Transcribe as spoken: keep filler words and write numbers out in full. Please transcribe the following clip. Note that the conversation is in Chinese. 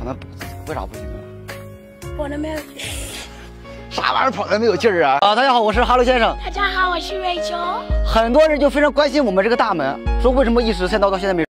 可能为啥不行啊？ 跑的没有劲。 啥玩意儿跑的没有劲儿啊？啊，大家好，我是哈喽先生。 大家好，我是瑞秋。 很多人就非常关心我们这个大门，说为什么一直现到到现在没。